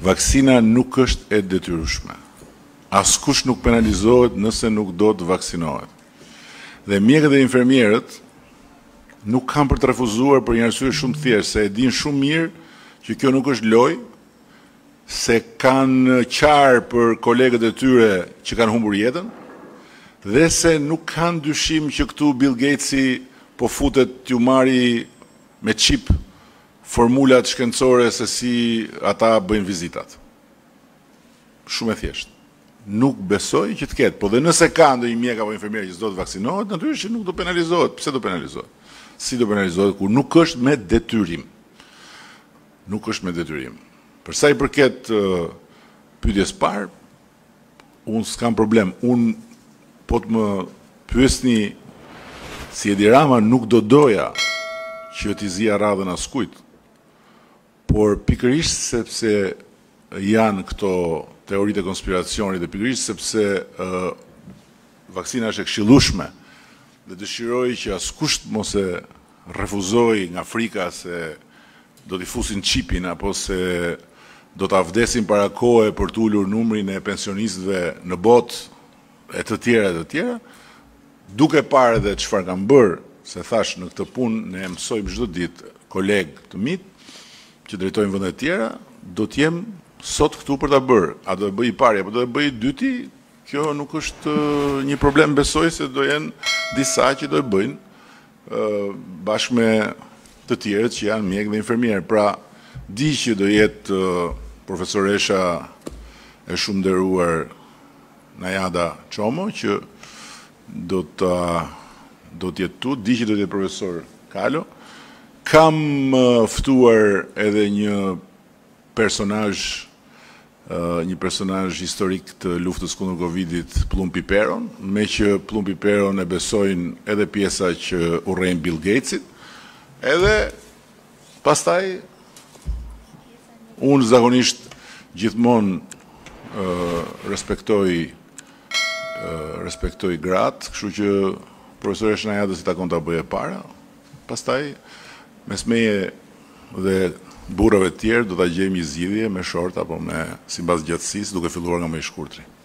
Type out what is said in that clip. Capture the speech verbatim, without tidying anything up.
Vaksina nuk është e detyrueshme. Askush nuk penalizohet nëse nuk do të vaksinohet. Dhe mjekët dhe infermierët nuk kanë për të refuzuar për një arsye shumë të thjeshtë, se e dinë shumë mirë që kjo nuk është lojë, se kanë qarë për kolegët e tyre që kanë humbur jetën, dhe se nuk kanë dyshim që këtu Bill Gatesi po futet t'ju marri me çip formulat shkencore se si ata bëjnë vizitat. Shumë e thjeshtë. Nuk besoj që të ketë, po dhe nëse ka ndonjë mjek apo infermier që s'do të vaksinohet, natyrisht që nuk do penalizohet. Pse do penalizohet? Si do penalizohet kur nuk është me detyrim? Nuk është me detyrim. Për sa i përket uh, pyetjes parë, unë s'kam problem. Unë po të më pyesni si Edi Rama, nuk do doja që t'i zija radhën askujt, por pikërisht sepse janë këto teoritë e konspiracionit dhe pikërisht sepse uh, vaksina është e këshillueshme dhe dëshiroj që askush mos e refuzoj nga frika se do t'i fusin çipin apo se do t'a vdesin para kohe për t'ullur numrin e pensionistëve në botë e të tjera e të tjera, duke parë edhe çfarë kanë bërë, se thash në këtë punë ne mësojmë çdo ditë kolegë të mit që drejtojnë vende të tjera, do të jem sot këtu për ta bërë. A do e bëj i pari apo do e bëj i dyti? Kjo nuk është uh, një problem, besoj se do jenë disa që do e bëjnë uh, bashkë me të tjerët që janë mjekë dhe infermierë. Pra, di që do jetë uh, profesoresha e shumë nderuar Najada Çomo që do të do të jetë tu, di që do të jetë profesor Kalo. Kam uh, ftuar edhe një personazh Uh, një personazh historik të luftës kundër Covidit, Plum Piperon, me që Plum Piperon e besojnë edhe pjesa që urrejnë Bill Gatesit, edhe pastaj unë zakonisht gjithmonë uh, respektoj uh, respektoj gratë, kështu që profesoresha Najada si takon ta bëje para, pastaj mes meje dhe burrave të tjerë do ta gjejmë një zgjidhje me short apo me sipas gjatësisë, duke filluar nga më i shkurtri.